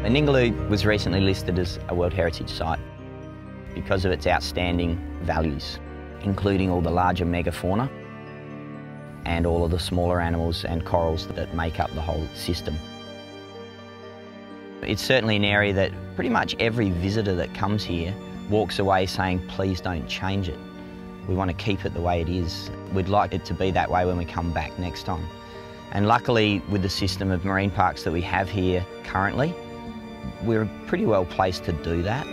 Ningaloo was recently listed as a World Heritage Site because of its outstanding values, including all the larger megafauna and all of the smaller animals and corals that make up the whole system. It's certainly an area that pretty much every visitor that comes here walks away saying, please don't change it. We want to keep it the way it is. We'd like it to be that way when we come back next time. And luckily, with the system of marine parks that we have here currently, we're pretty well placed to do that.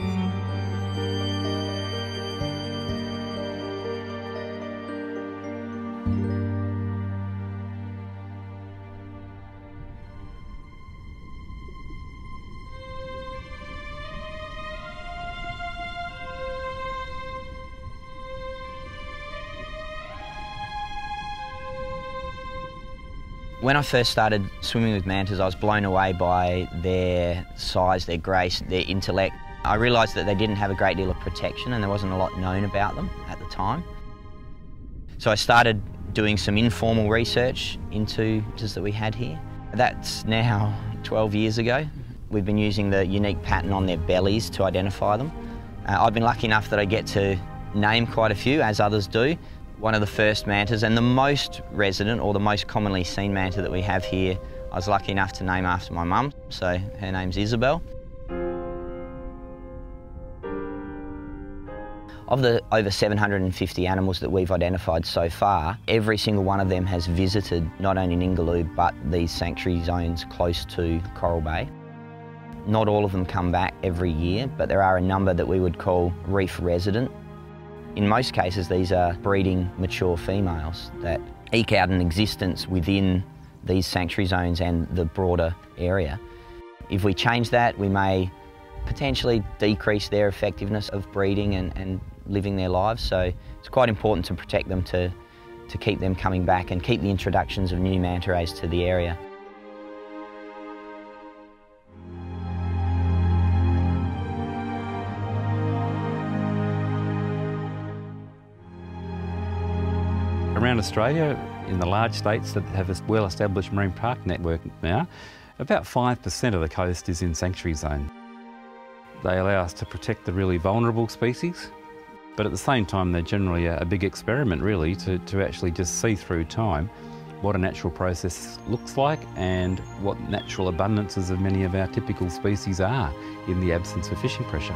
When I first started swimming with mantas, I was blown away by their size, their grace, their intellect. I realised that they didn't have a great deal of protection and there wasn't a lot known about them at the time. So I started doing some informal research into mantas that we had here. That's now 12 years ago. We've been using the unique pattern on their bellies to identify them. I've been lucky enough that I get to name quite a few, as others do. One of the first mantas and the most resident or the most commonly seen manta that we have here, I was lucky enough to name after my mum, so her name's Isabel. Of the over 750 animals that we've identified so far, every single one of them has visited not only Ningaloo but these sanctuary zones close to Coral Bay. Not all of them come back every year, but there are a number that we would call reef resident. In most cases, these are breeding mature females that eke out an existence within these sanctuary zones and the broader area. If we change that, we may potentially decrease their effectiveness of breeding and living their lives. So it's quite important to protect them to keep them coming back and keep the introductions of new manta rays to the area. Around Australia, in the large states that have a well-established marine park network now, about 5% of the coast is in sanctuary zone. They allow us to protect the really vulnerable species, but at the same time they're generally a big experiment really to actually just see through time what a natural process looks like and what natural abundances of many of our typical species are in the absence of fishing pressure.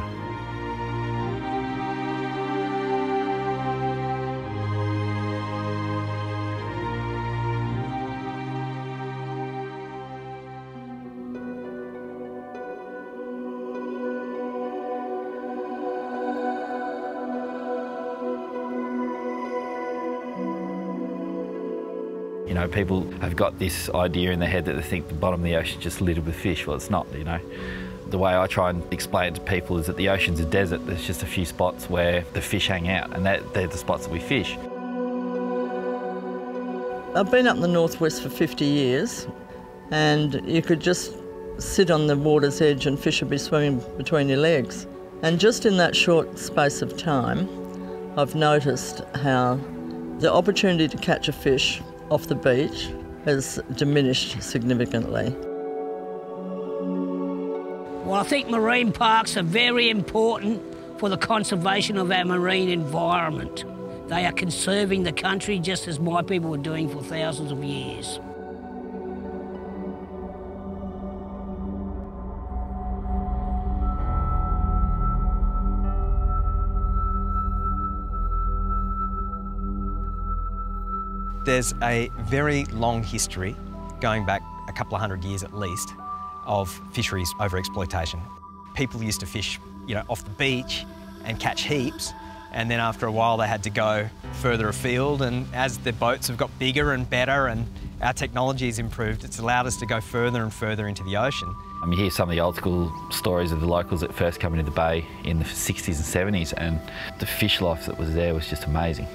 You know, people have got this idea in their head that they think the bottom of the ocean is just littered with fish. Well, it's not, you know. The way I try and explain it to people is that the ocean's a desert. There's just a few spots where the fish hang out, and they're the spots that we fish. I've been up in the northwest for 50 years, and you could just sit on the water's edge and fish would be swimming between your legs. And just in that short space of time, I've noticed how the opportunity to catch a fish off the beach has diminished significantly. Well, I think marine parks are very important for the conservation of our marine environment. They are conserving the country just as my people were doing for thousands of years. There's a very long history, going back a couple of hundred years at least, of fisheries overexploitation. People used to fish, you know, off the beach and catch heaps, and then after a while they had to go further afield, and as the boats have got bigger and better and our technology has improved, it's allowed us to go further and further into the ocean. You hear some of the old school stories of the locals that first come into the bay in the 60s and 70s, and the fish life that was there was just amazing.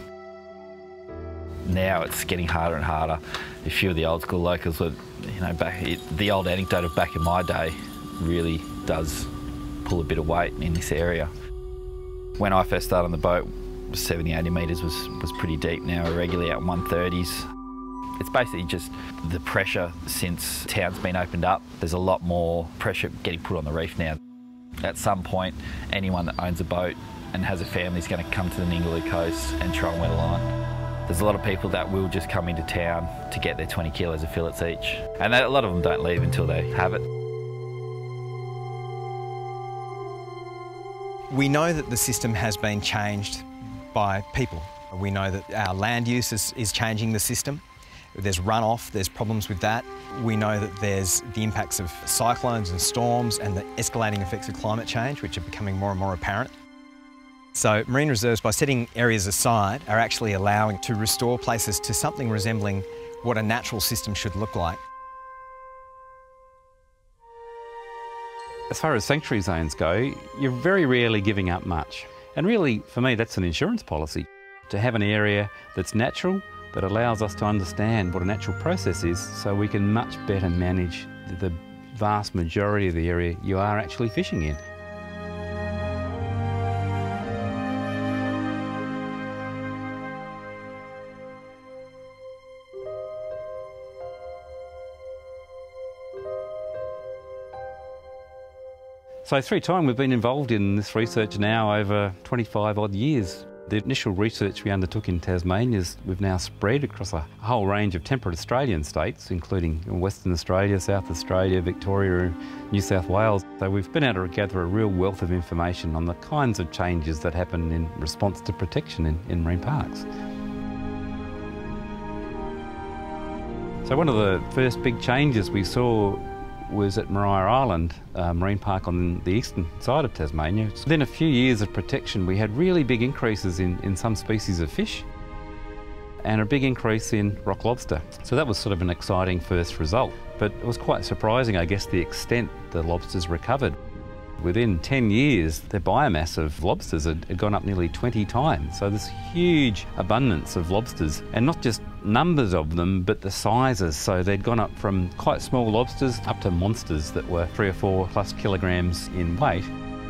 Now it's getting harder and harder. A few of the old school locals were, you know, the old anecdote of back in my day really does pull a bit of weight in this area. When I first started on the boat, 70, 80 metres was pretty deep. Now we're regularly out 130s. It's basically just the pressure since town's been opened up. There's a lot more pressure getting put on the reef now. At some point, anyone that owns a boat and has a family is going to come to the Ningaloo coast and try and wet a line. There's a lot of people that will just come into town to get their 20 kilos of fillets each. And a lot of them don't leave until they have it. We know that the system has been changed by people. We know that our land use is changing the system. There's runoff, there's problems with that. We know that there's the impacts of cyclones and storms and the escalating effects of climate change, which are becoming more and more apparent. So marine reserves, by setting areas aside, are actually allowing to restore places to something resembling what a natural system should look like. As far as sanctuary zones go, you're very rarely giving up much. And really, for me, that's an insurance policy. To have an area that's natural, that allows us to understand what a natural process is, so we can much better manage the vast majority of the area you are actually fishing in. So through time we've been involved in this research now over 25 odd years. The initial research we undertook in Tasmania is we've now spread across a whole range of temperate Australian states, including Western Australia, South Australia, Victoria, New South Wales. So we've been able to gather a real wealth of information on the kinds of changes that happen in response to protection in marine parks. So one of the first big changes we saw was at Maria Island Marine Park on the eastern side of Tasmania. Within a few years of protection, we had really big increases in some species of fish and a big increase in rock lobster. So that was sort of an exciting first result, but it was quite surprising, I guess, the extent the lobsters recovered. Within 10 years, the biomass of lobsters had gone up nearly 20 times. So this huge abundance of lobsters, and not just numbers of them, but the sizes. So they'd gone up from quite small lobsters up to monsters that were 3 or 4 plus kilograms in weight.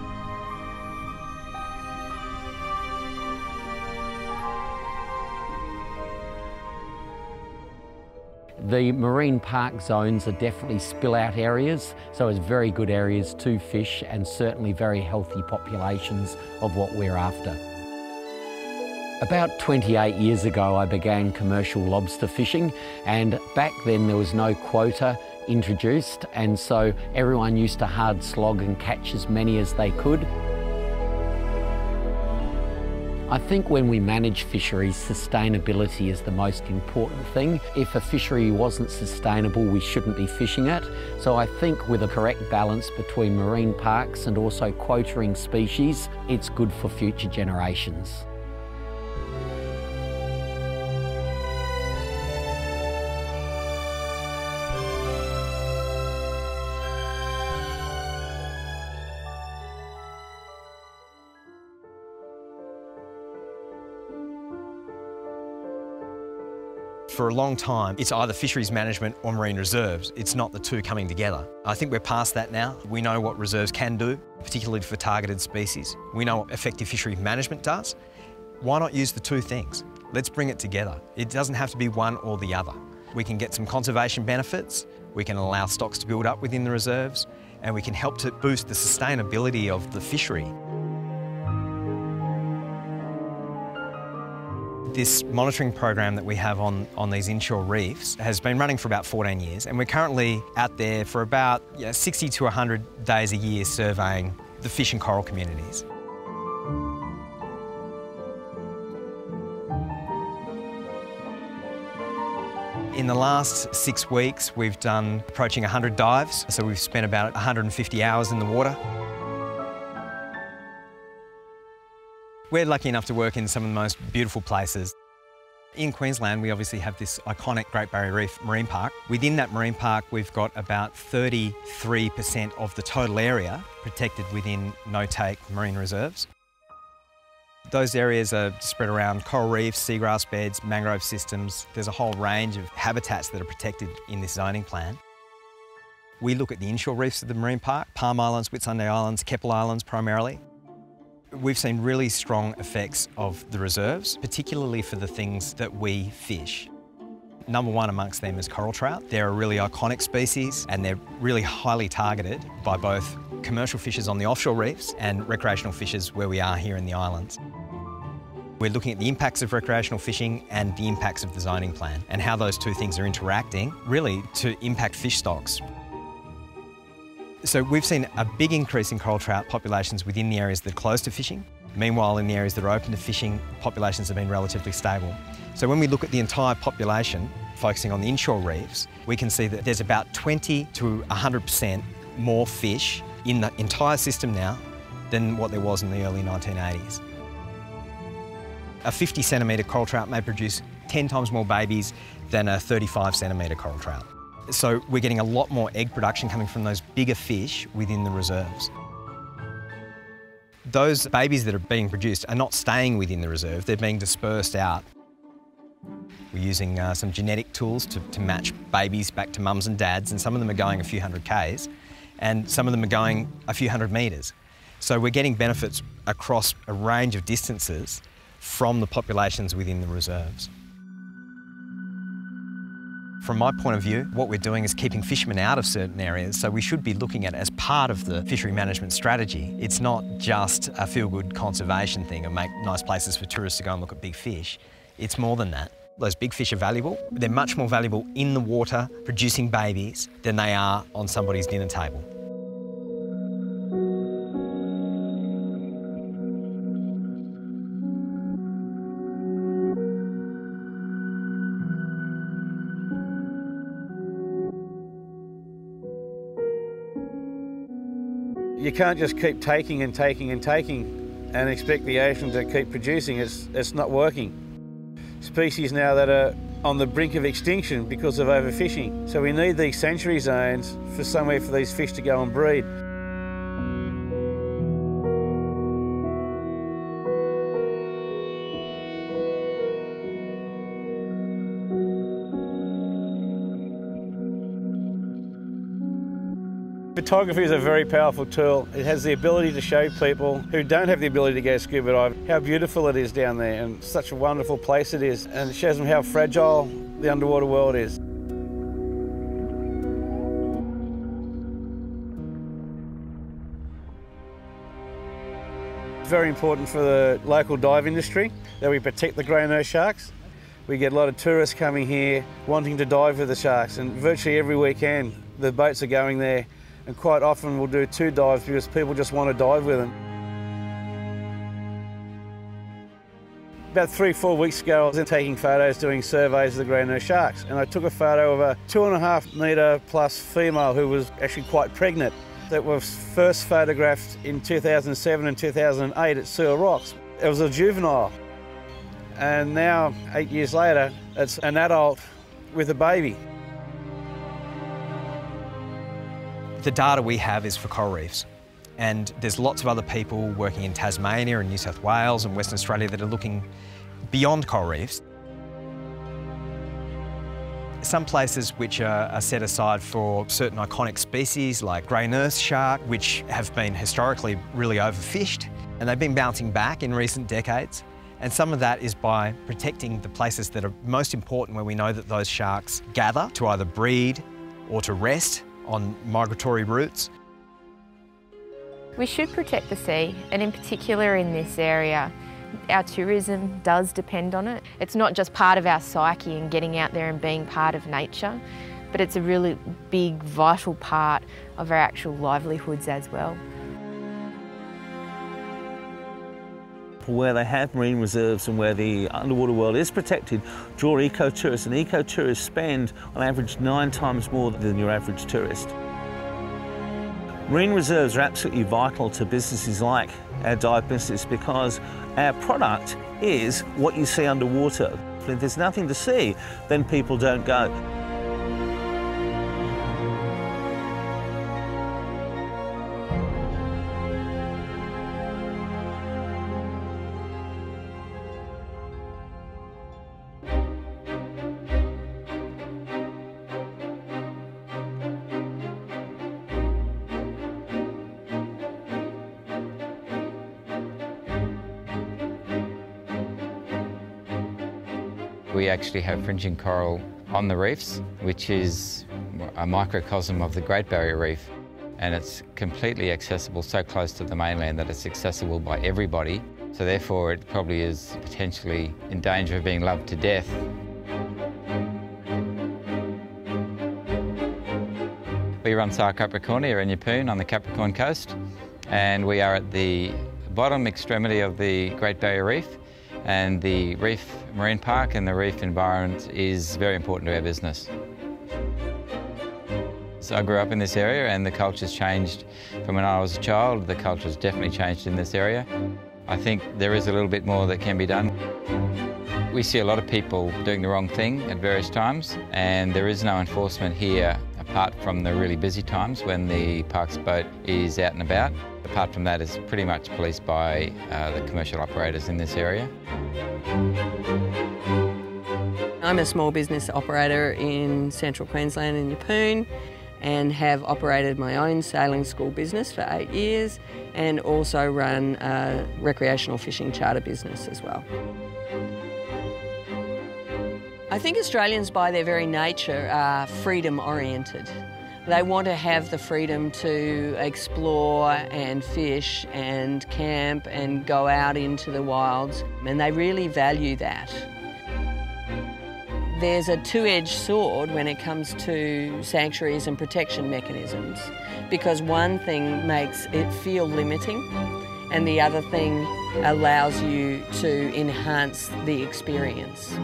The marine park zones are definitely spill-out areas, so it's very good areas to fish and certainly very healthy populations of what we're after. About 28 years ago I began commercial lobster fishing, and back then there was no quota introduced, and so everyone used to hard slog and catch as many as they could. I think when we manage fisheries, sustainability is the most important thing. If a fishery wasn't sustainable, we shouldn't be fishing it. So I think with a correct balance between marine parks and also quoting species, it's good for future generations. For a long time, it's either fisheries management or marine reserves. It's not the two coming together. I think we're past that now. We know what reserves can do, particularly for targeted species. We know what effective fishery management does. Why not use the two things? Let's bring it together. It doesn't have to be one or the other. We can get some conservation benefits, we can allow stocks to build up within the reserves, and we can help to boost the sustainability of the fishery. This monitoring program that we have on these inshore reefs has been running for about 14 years, and we're currently out there for about 60 to 100 days a year surveying the fish and coral communities. In the last 6 weeks, we've done approaching 100 dives, so we've spent about 150 hours in the water. We're lucky enough to work in some of the most beautiful places. In Queensland, we obviously have this iconic Great Barrier Reef Marine Park. Within that marine park, we've got about 33% of the total area protected within no-take marine reserves. Those areas are spread around coral reefs, seagrass beds, mangrove systems. There's a whole range of habitats that are protected in this zoning plan. We look at the inshore reefs of the marine park, Palm Islands, Whitsunday Islands, Keppel Islands primarily. We've seen really strong effects of the reserves, particularly for the things that we fish. Number one amongst them is coral trout. They're a really iconic species and they're really highly targeted by both commercial fishers on the offshore reefs and recreational fishers where we are here in the islands. We're looking at the impacts of recreational fishing and the impacts of the zoning plan and how those two things are interacting really to impact fish stocks. So we've seen a big increase in coral trout populations within the areas that are closed to fishing. Meanwhile, in the areas that are open to fishing, populations have been relatively stable. So when we look at the entire population, focusing on the inshore reefs, we can see that there's about 20 to 100% more fish in the entire system now than what there was in the early 1980s. A 50 centimetre coral trout may produce 10 times more babies than a 35 centimetre coral trout. So we're getting a lot more egg production coming from those bigger fish within the reserves. Those babies that are being produced are not staying within the reserve, they're being dispersed out. We're using some genetic tools to match babies back to mums and dads, and some of them are going a few hundred k's, and some of them are going a few hundred metres. So we're getting benefits across a range of distances from the populations within the reserves. From my point of view, what we're doing is keeping fishermen out of certain areas, so we should be looking at it as part of the fishery management strategy. It's not just a feel-good conservation thing and make nice places for tourists to go and look at big fish. It's more than that. Those big fish are valuable. They're much more valuable in the water, producing babies, than they are on somebody's dinner table. You can't just keep taking and taking and taking and expect the ocean to keep producing. It's not working. Species now that are on the brink of extinction because of overfishing. So we need these sanctuary zones for somewhere for these fish to go and breed. Photography is a very powerful tool. It has the ability to show people who don't have the ability to go scuba diving how beautiful it is down there and such a wonderful place it is, and it shows them how fragile the underwater world is. It's very important for the local dive industry that we protect the grey nurse sharks. We get a lot of tourists coming here wanting to dive with the sharks, and virtually every weekend the boats are going there. And quite often we'll do 2 dives because people just want to dive with them. About 3-4 weeks ago I was taking photos, doing surveys of the grey nurse sharks, and I took a photo of a 2.5 metre plus female who was actually quite pregnant. That was first photographed in 2007 and 2008 at Seal Rocks. It was a juvenile, and now 8 years later it's an adult with a baby. The data we have is for coral reefs, and there's lots of other people working in Tasmania and New South Wales and Western Australia that are looking beyond coral reefs. Some places which are set aside for certain iconic species like grey nurse shark, which have been historically really overfished, and they've been bouncing back in recent decades. And some of that is by protecting the places that are most important, where we know that those sharks gather to either breed or to rest on migratory routes. We should protect the sea, and in particular in this area. Our tourism does depend on it. It's not just part of our psyche and getting out there and being part of nature, but it's a really big, vital part of our actual livelihoods as well. Where they have marine reserves and where the underwater world is protected, draw eco-tourists, and eco-tourists spend on average 9 times more than your average tourist. Marine reserves are absolutely vital to businesses like our dive business because our product is what you see underwater. If there's nothing to see, then people don't go. We actually have fringing coral on the reefs, which is a microcosm of the Great Barrier Reef, and it's completely accessible, so close to the mainland that it's accessible by everybody, so therefore it probably is potentially in danger of being loved to death. We run Sar Capricornia in Yeppoon on the Capricorn coast, and we are at the bottom extremity of the Great Barrier Reef, and the reef marine park and the reef environment is very important to our business. So I grew up in this area and the culture's changed from when I was a child. The culture's definitely changed in this area. I think there is a little bit more that can be done. We see a lot of people doing the wrong thing at various times, and there is no enforcement here apart from the really busy times when the parks boat is out and about. Apart from that, it's pretty much policed by the commercial operators in this area. I'm a small business operator in central Queensland in Yeppoon and have operated my own sailing school business for 8 years and also run a recreational fishing charter business as well. I think Australians by their very nature are freedom oriented. They want to have the freedom to explore and fish and camp and go out into the wilds, and they really value that. There's a two-edged sword when it comes to sanctuaries and protection mechanisms, because one thing makes it feel limiting and the other thing allows you to enhance the experience.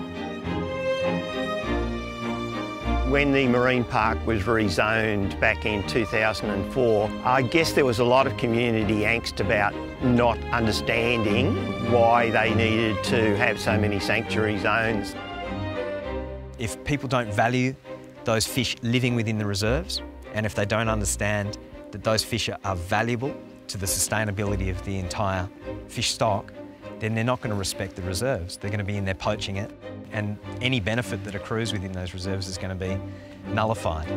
When the marine park was rezoned back in 2004, I guess there was a lot of community angst about not understanding why they needed to have so many sanctuary zones. If people don't value those fish living within the reserves, and if they don't understand that those fish are valuable to the sustainability of the entire fish stock, then they're not going to respect the reserves. They're going to be in there poaching it, and any benefit that accrues within those reserves is going to be nullified.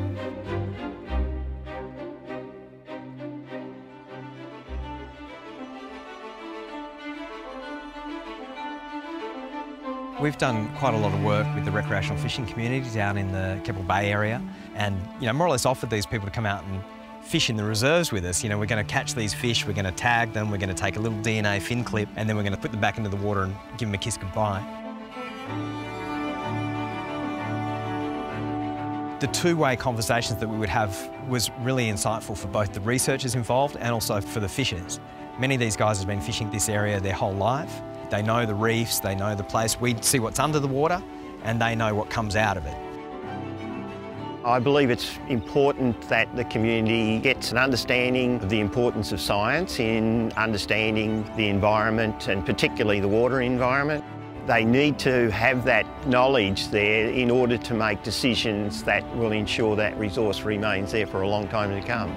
We've done quite a lot of work with the recreational fishing community down in the Keppel Bay area, and more or less offered these people to come out and fish in the reserves with us. We're going to catch these fish, we're going to tag them, we're going to take a little DNA fin clip, and then we're going to put them back into the water and give them a kiss goodbye. The two-way conversations that we would have was really insightful for both the researchers involved and also for the fishers. Many of these guys have been fishing this area their whole life. They know the reefs, they know the place. We see what's under the water and they know what comes out of it. I believe it's important that the community gets an understanding of the importance of science in understanding the environment and particularly the water environment. They need to have that knowledge there in order to make decisions that will ensure that resource remains there for a long time to come.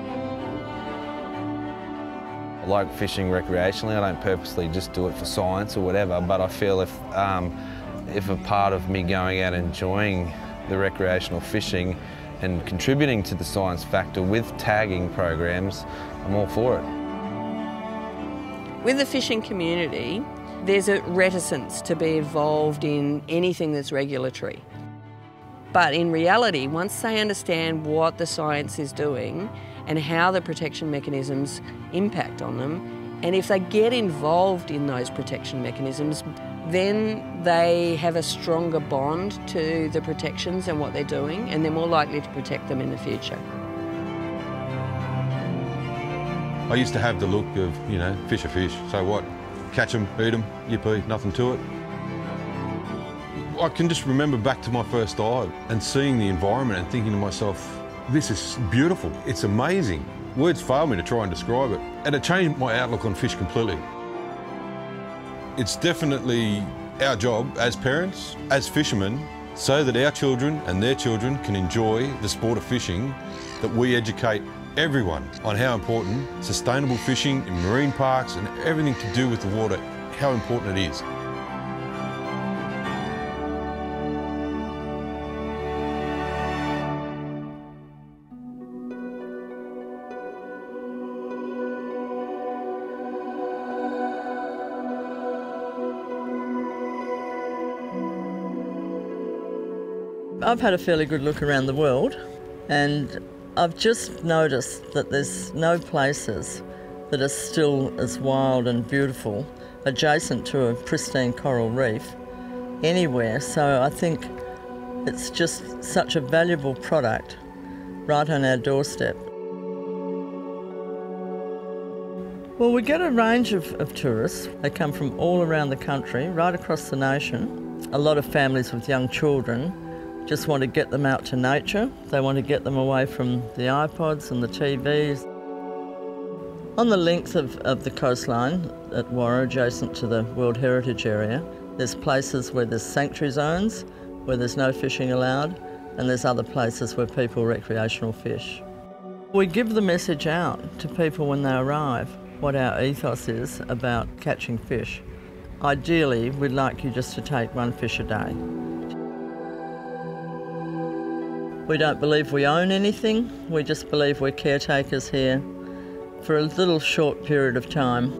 I like fishing recreationally. I don't purposely just do it for science or whatever, but I feel if a part of me going out and enjoying the recreational fishing and contributing to the science factor with tagging programs, I'm all for it. With the fishing community, there's a reticence to be involved in anything that's regulatory. But in reality, once they understand what the science is doing and how the protection mechanisms impact on them, and if they get involved in those protection mechanisms, then they have a stronger bond to the protections and what they're doing, and they're more likely to protect them in the future. I used to have the look of, fish are fish, so what? Catch them, eat them, yippee, nothing to it. I can just remember back to my first dive and seeing the environment and thinking to myself, this is beautiful, it's amazing. Words fail me to try and describe it. And it changed my outlook on fish completely. It's definitely our job as parents, as fishermen, so that our children and their children can enjoy the sport of fishing, that we educate everyone on how important sustainable fishing in marine parks and everything to do with the water, how important it is. I've had a fairly good look around the world, and I've just noticed that there's no places that are still as wild and beautiful adjacent to a pristine coral reef anywhere. So I think it's just such a valuable product right on our doorstep. Well, we get a range of tourists. They come from all around the country, right across the nation. A lot of families with young children just want to get them out to nature. They want to get them away from the iPods and the TVs. On the length of the coastline at Warra, adjacent to the World Heritage Area, there's places where there's sanctuary zones, where there's no fishing allowed, and there's other places where people recreational fish. We give the message out to people when they arrive, what our ethos is about catching fish. Ideally, we'd like you just to take one fish a day. We don't believe we own anything, we just believe we're caretakers here for a little short period of time.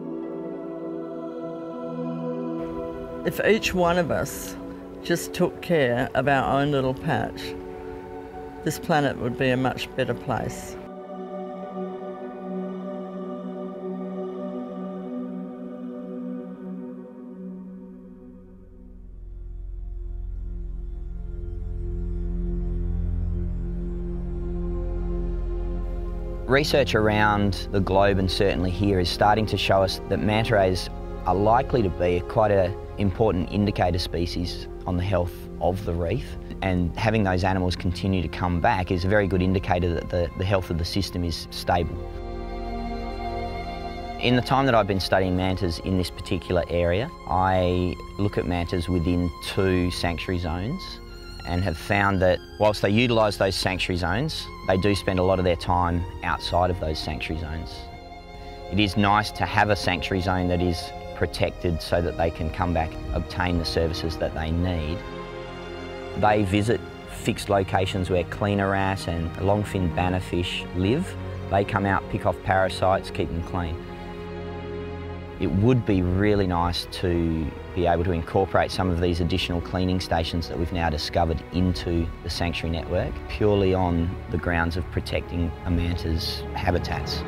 If each one of us just took care of our own little patch, this planet would be a much better place. Research around the globe, and certainly here, is starting to show us that manta rays are likely to be quite an important indicator species on the health of the reef, and having those animals continue to come back is a very good indicator that the health of the system is stable. In the time that I've been studying mantas in this particular area, I look at mantas within 2 sanctuary zones and have found that whilst they utilise those sanctuary zones, they do spend a lot of their time outside of those sanctuary zones. It is nice to have a sanctuary zone that is protected so that they can come back, obtain the services that they need. They visit fixed locations where cleaner wrasse and longfin bannerfish live. They come out, pick off parasites, keep them clean. It would be really nice to be able to incorporate some of these additional cleaning stations that we've now discovered into the sanctuary network, purely on the grounds of protecting a manta's habitats.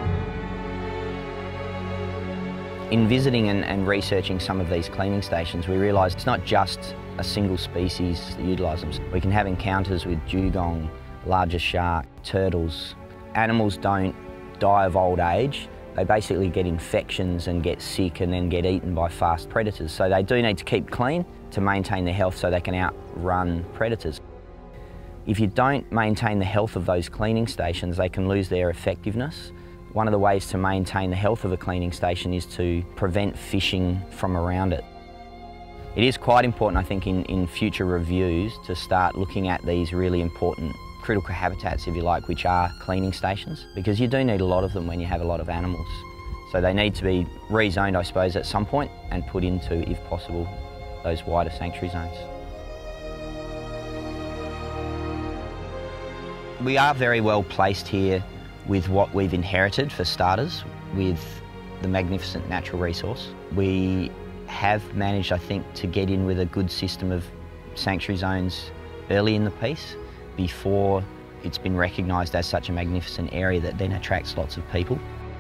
In visiting and researching some of these cleaning stations, we realised it's not just a single species that utilise them. We can have encounters with dugong, larger shark, turtles. Animals don't die of old age. They basically get infections and get sick and then get eaten by fast predators. So they do need to keep clean to maintain their health so they can outrun predators. If you don't maintain the health of those cleaning stations, they can lose their effectiveness. One of the ways to maintain the health of a cleaning station is to prevent fishing from around it. It is quite important, I think, in future reviews to start looking at these really important critical habitats, if you like, which are cleaning stations, because you do need a lot of them when you have a lot of animals. So they need to be rezoned, I suppose, at some point and put into, if possible, those wider sanctuary zones. We are very well placed here with what we've inherited, for starters, with the magnificent natural resource. We have managed, I think, to get in with a good system of sanctuary zones early in the piece, before it's been recognised as such a magnificent area that then attracts lots of people.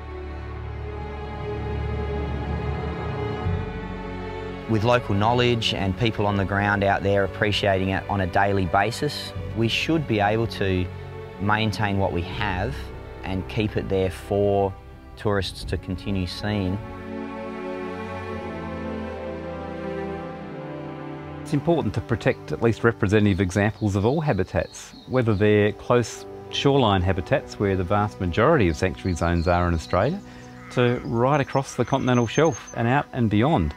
With local knowledge and people on the ground out there appreciating it on a daily basis, we should be able to maintain what we have and keep it there for tourists to continue seeing. It's important to protect at least representative examples of all habitats, whether they're close shoreline habitats where the vast majority of sanctuary zones are in Australia, to right across the continental shelf and out and beyond.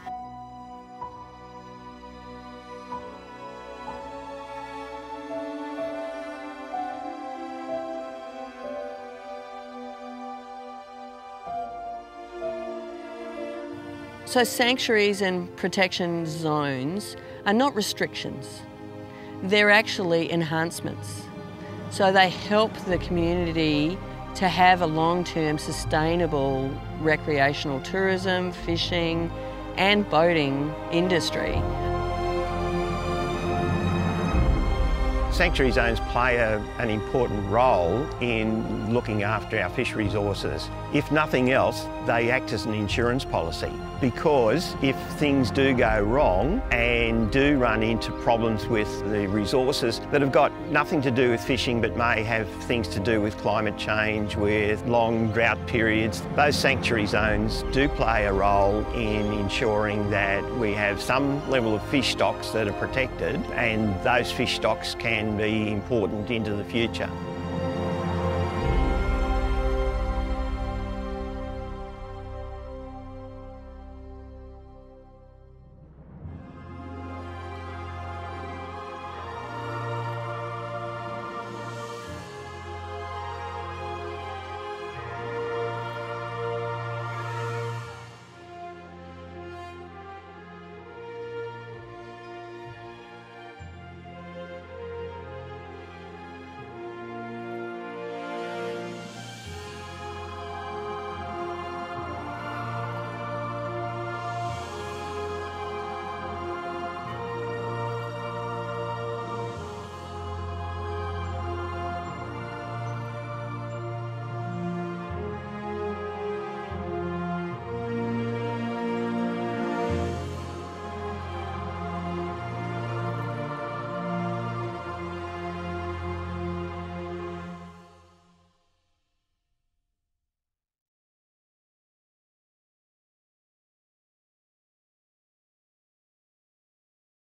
So sanctuaries and protection zones are not restrictions. They're actually enhancements. So they help the community to have a long-term sustainable recreational tourism, fishing and boating industry. Sanctuary zones play an important role in looking after our fish resources. If nothing else, they act as an insurance policy, because if things do go wrong and do run into problems with the resources that have got nothing to do with fishing but may have things to do with climate change, with long drought periods, those sanctuary zones do play a role in ensuring that we have some level of fish stocks that are protected, and those fish stocks can be important into the future.